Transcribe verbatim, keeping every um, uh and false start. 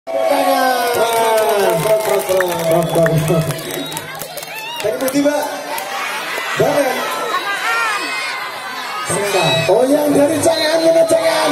Tadi tiba banget. Oh yang dari jangan mana jangan.